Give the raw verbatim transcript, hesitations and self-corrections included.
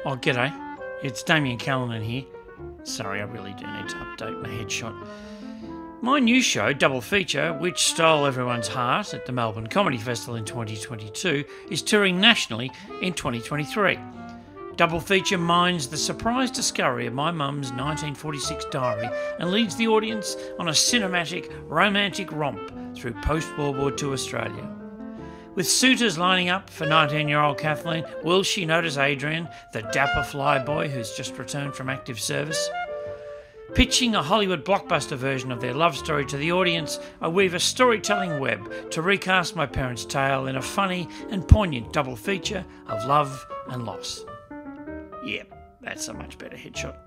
Oh, g'day. It's Damian Callinan here. Sorry, I really do need to update my headshot. My new show, Double Feature, which stole everyone's heart at the Melbourne Comedy Festival in twenty twenty-two, is touring nationally in twenty twenty-three. Double Feature mines the surprise discovery of my mum's nineteen forty-six diary and leads the audience on a cinematic, romantic romp through Post World War Two Australia. With suitors lining up for nineteen-year-old Kathleen, will she notice Adrian, the dapper flyboy who's just returned from active service? Pitching a Hollywood blockbuster version of their love story to the audience, I weave a storytelling web to recast my parents' tale in a funny and poignant double feature of love and loss. Yep, that's a much better headshot.